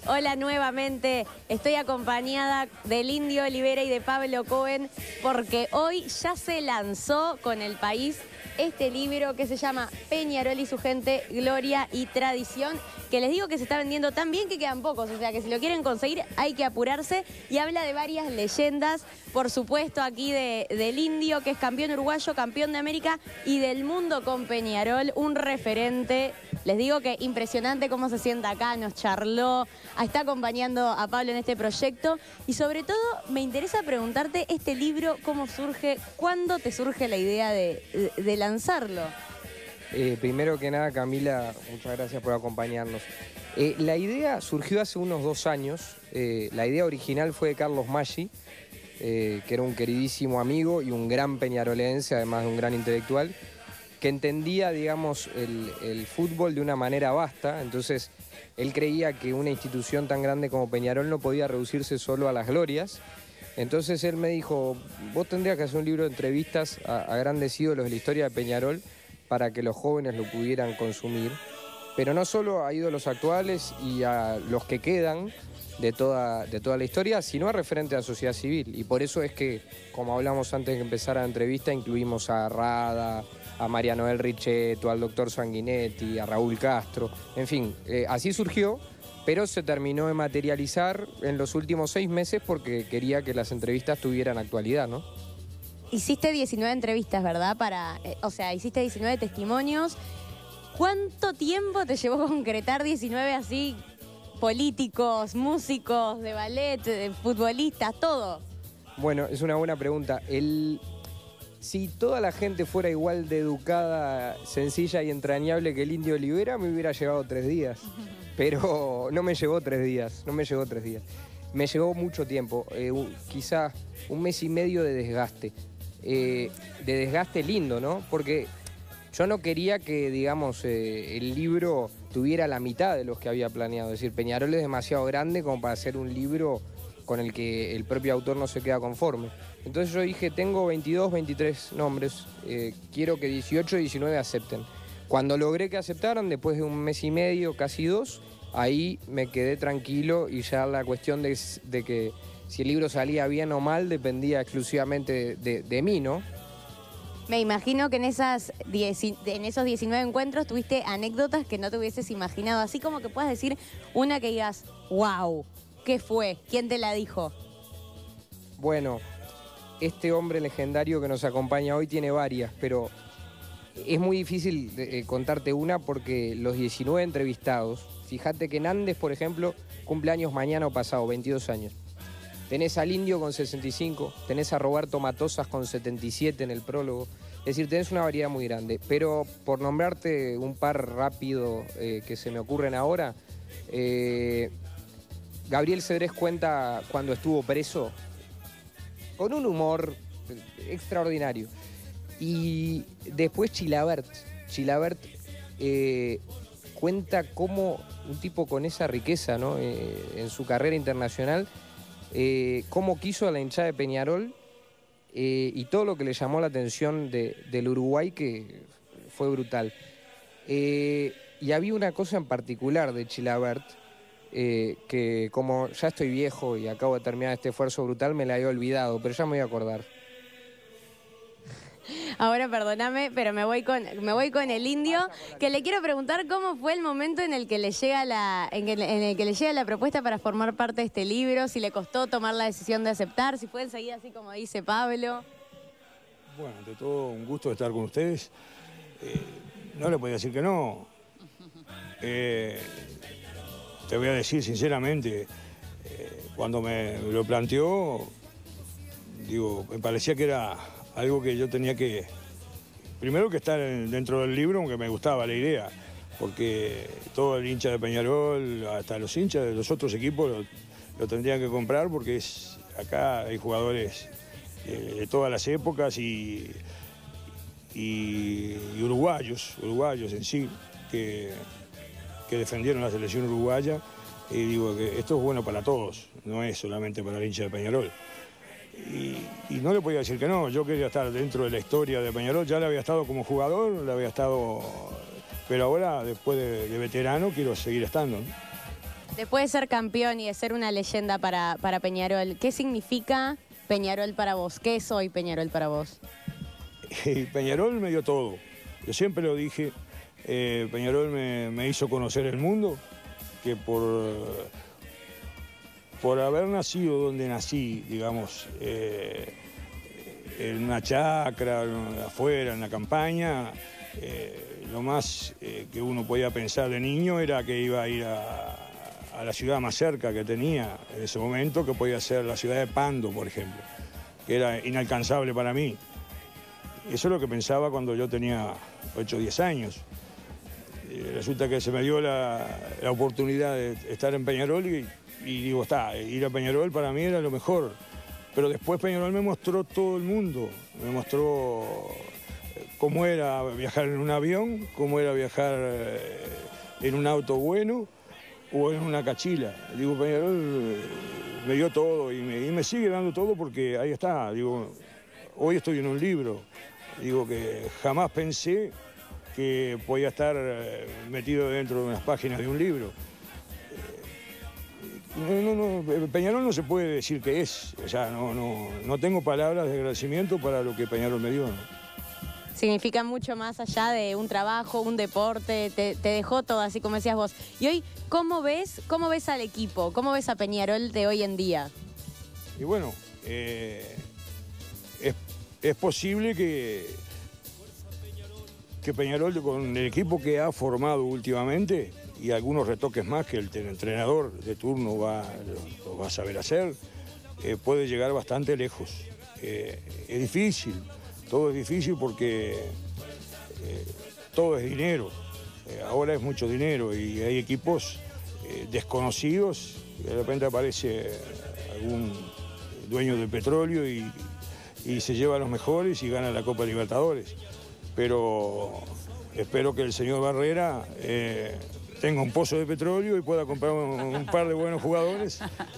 Hola nuevamente, estoy acompañada del Indio Olivera y de Pablo Cohen porque hoy ya se lanzó con El País este libro que se llama Peñarol y su gente, Gloria y Tradición, que les digo que se está vendiendo tan bien que quedan pocos, o sea que si lo quieren conseguir hay que apurarse, y habla de varias leyendas, por supuesto aquí del Indio, que es campeón uruguayo, campeón de América y del mundo con Peñarol, un referente. Les digo que impresionante cómo se sienta acá, nos charló, está acompañando a Pablo en este proyecto, y sobre todo me interesa preguntarte este libro, cómo surge, cuándo te surge la idea de lanzarlo. Primero que nada, Camila, muchas gracias por acompañarnos. La idea surgió hace unos 2 años. La idea original fue de Carlos Maggi, que era un queridísimo amigo y un gran peñarolense, además de un gran intelectual, que entendía, digamos, el fútbol de una manera vasta. Entonces, él creía que una institución tan grande como Peñarol no podía reducirse solo a las glorias. Entonces él me dijo, vos tendrías que hacer un libro de entrevistas a grandes ídolos de la historia de Peñarol para que los jóvenes lo pudieran consumir, pero no solo a ídolos actuales y a los que quedan de toda la historia, sino a referentes de la sociedad civil. Y por eso es que, como hablamos antes de que empezara la entrevista, incluimos a Rada, a María Noel Richetto, al doctor Sanguinetti, a Raúl Castro, en fin, así surgió, pero se terminó de materializar en los últimos 6 meses porque quería que las entrevistas tuvieran actualidad, ¿no? Hiciste 19 entrevistas, ¿verdad? O sea, hiciste 19 testimonios. ¿Cuánto tiempo te llevó concretar 19 así, políticos, músicos, de ballet, de futbolistas, todo? Bueno, es una buena pregunta. Si toda la gente fuera igual de educada, sencilla y entrañable que el Indio Olivera, me hubiera llevado 3 días. Pero no me llevó 3 días, Me llevó mucho tiempo, quizá 1 mes y medio de desgaste. De desgaste lindo, ¿no? Porque yo no quería que, digamos, el libro tuviera la mitad de los que había planeado. Es decir, Peñarol es demasiado grande como para hacer un libro con el que el propio autor no se queda conforme. Entonces yo dije, tengo 22, 23 nombres, quiero que 18 y 19 acepten. Cuando logré que aceptaran, después de 1 mes y medio, casi 2, ahí me quedé tranquilo y ya la cuestión de que si el libro salía bien o mal dependía exclusivamente de mí, ¿no? Me imagino que en esos 19 encuentros tuviste anécdotas que no te hubieses imaginado, así como que puedas decir una que digas, wow, ¿qué fue? ¿Quién te la dijo? Bueno, este hombre legendario que nos acompaña hoy tiene varias, pero es muy difícil contarte una porque los 19 entrevistados, fíjate que Nández, por ejemplo, cumpleaños mañana o pasado, 22 años. Tenés al Indio con 65, tenés a Roberto Matosas con 77 en el prólogo. Es decir, tenés una variedad muy grande. Pero por nombrarte un par rápido que se me ocurren ahora, Gabriel Cedrés cuenta cuando estuvo preso con un humor extraordinario. Y después Chilavert cuenta cómo un tipo con esa riqueza, ¿no? En su carrera internacional, cómo quiso a la hinchada de Peñarol y todo lo que le llamó la atención del Uruguay, que fue brutal. Y había una cosa en particular de Chilavert, que como ya estoy viejo y acabo de terminar este esfuerzo brutal, me la había olvidado, pero ya me voy a acordar. Ahora perdóname, pero me voy con el Indio, que le quiero preguntar cómo fue el momento en el que le llega la propuesta para formar parte de este libro, si le costó tomar la decisión de aceptar, si fue enseguida así como dice Pablo. Bueno, ante todo un gusto estar con ustedes. No le podía decir que no. Te voy a decir sinceramente, cuando me lo planteó, digo, me parecía que era algo que yo tenía que, primero que estar dentro del libro, aunque me gustaba la idea, porque todo el hincha de Peñarol, hasta los hinchas de los otros equipos lo tendrían que comprar, porque acá hay jugadores de todas las épocas y uruguayos en sí, que defendieron la selección uruguaya, y digo que esto es bueno para todos, no es solamente para el hincha de Peñarol. Y no le podía decir que no, yo quería estar dentro de la historia de Peñarol, ya le había estado como jugador, pero ahora después de veterano quiero seguir estando, ¿no? Después de ser campeón y de ser una leyenda para Peñarol, ¿qué significa Peñarol para vos? ¿Qué es hoy Peñarol para vos? Peñarol me dio todo. Yo siempre lo dije, Peñarol me hizo conocer el mundo, que por haber nacido donde nací, digamos, en una chacra, afuera, en la campaña, lo más que uno podía pensar de niño era que iba a ir a la ciudad más cerca que tenía en ese momento, que podía ser la ciudad de Pando, por ejemplo, que era inalcanzable para mí. Eso es lo que pensaba cuando yo tenía 8 o 10 años. Resulta que se me dio la oportunidad de estar en Peñarol y digo, ir a Peñarol para mí era lo mejor. Pero después Peñarol me mostró todo el mundo, me mostró cómo era viajar en un avión, cómo era viajar en un auto bueno o en una cachila. Digo, Peñarol me dio todo y me sigue dando todo porque ahí está. Digo, hoy estoy en un libro. Digo que jamás pensé que podía estar metido dentro de unas páginas de un libro. Peñarol no se puede decir que es. O sea, no tengo palabras de agradecimiento para lo que Peñarol me dio, ¿no? Significa mucho más allá de un trabajo, un deporte, te dejó todo, así como decías vos. Y hoy, ¿cómo ves al equipo? ¿Cómo ves a Peñarol de hoy en día? Y bueno, es posible que Peñarol, con el equipo que ha formado últimamente y algunos retoques más que el entrenador de turno lo va a saber hacer, puede llegar bastante lejos. Es difícil, todo es difícil porque todo es dinero. Ahora es mucho dinero y hay equipos desconocidos, y de repente aparece algún dueño del petróleo y se lleva a los mejores y gana la Copa Libertadores. Pero espero que el señor Barrera tenga un pozo de petróleo y pueda comprar un par de buenos jugadores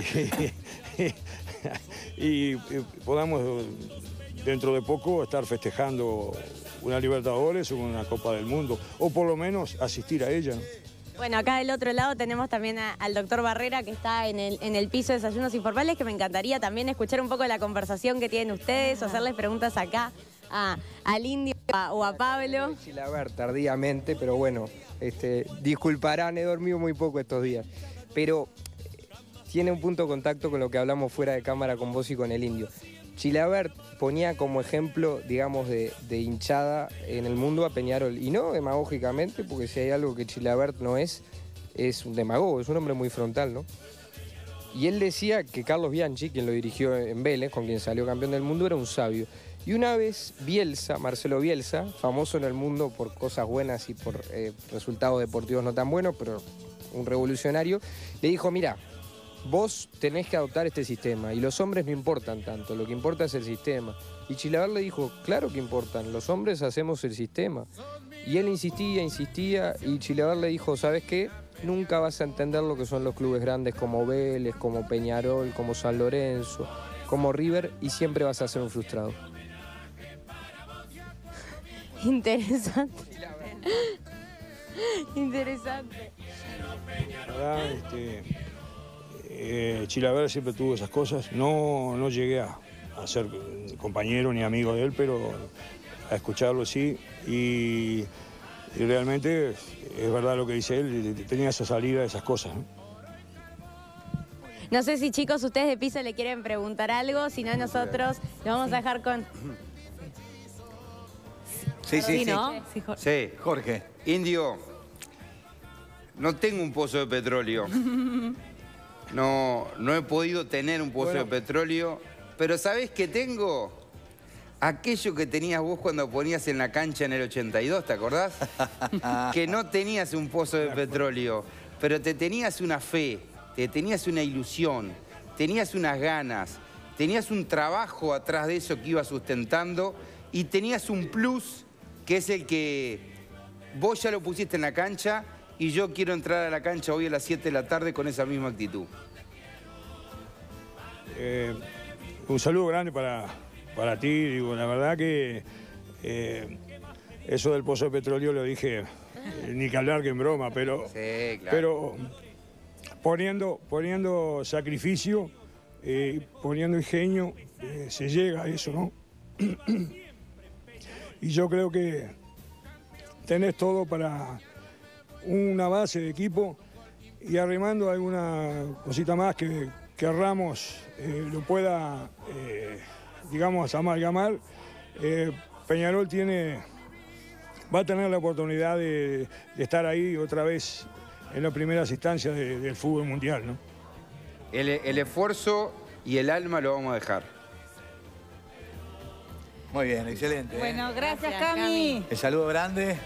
y podamos dentro de poco estar festejando una Libertadores o una Copa del Mundo, o por lo menos asistir a ella, ¿no? Bueno, acá del otro lado tenemos también al doctor Barrera, que está en el piso de Desayunos Informales, que me encantaría también escuchar un poco de la conversación que tienen ustedes o hacerles preguntas acá al Indio o a Pablo. Chilavert tardíamente, pero bueno, disculparán, he dormido muy poco estos días. Pero tiene un punto de contacto con lo que hablamos fuera de cámara con vos y con el Indio. Chilavert ponía como ejemplo, digamos, de hinchada en el mundo a Peñarol. Y no demagógicamente, porque si hay algo que Chilavert no es un demagogo, es un hombre muy frontal, ¿no? Y él decía que Carlos Bianchi, quien lo dirigió en Vélez, con quien salió campeón del mundo, era un sabio. Y una vez Bielsa, Marcelo Bielsa, famoso en el mundo por cosas buenas y por resultados deportivos no tan buenos, pero un revolucionario, le dijo, mira, vos tenés que adoptar este sistema y los hombres no importan tanto, lo que importa es el sistema. Y Chilavert le dijo, claro que importan, los hombres hacemos el sistema. Y él insistía y Chilavert le dijo, ¿sabes qué? Nunca vas a entender lo que son los clubes grandes como Vélez, como Peñarol, como San Lorenzo, como River, y siempre vas a ser un frustrado. Interesante. Interesante. La verdad, Chilavert siempre tuvo esas cosas. No llegué a ser compañero ni amigo de él, pero a escucharlo sí. Y realmente es verdad lo que dice él, tenía esa salida, esas cosas, ¿no? No sé si, chicos, ustedes de piso le quieren preguntar algo, si no nosotros lo vamos a dejar con... Sí, ¿no? Sí, Jorge. Indio, no tengo un pozo de petróleo. No he podido tener un pozo de petróleo, pero ¿sabés qué tengo? Aquello que tenías vos cuando ponías en la cancha en el 82, ¿te acordás? Que no tenías un pozo de petróleo, pero te tenías una fe, te tenías una ilusión, tenías unas ganas, tenías un trabajo atrás de eso que iba sustentando y tenías un plus que es el que vos ya lo pusiste en la cancha y yo quiero entrar a la cancha hoy a las 7 de la tarde con esa misma actitud. Un saludo grande para ti. Digo, la verdad que eso del pozo de petróleo lo dije, ni que hablar que en broma, pero, sí, claro. poniendo sacrificio, poniendo ingenio, se llega a eso, ¿no? Y yo creo que tenés todo para una base de equipo y arrimando alguna cosita más que Ramos lo pueda, digamos, amalgamar. Peñarol va a tener la oportunidad de estar ahí otra vez en las primeras instancias del fútbol mundial, ¿no? El esfuerzo y el alma lo vamos a dejar. Muy bien, excelente. Bueno, gracias, Gracias, Cami. Cami. El saludo grande.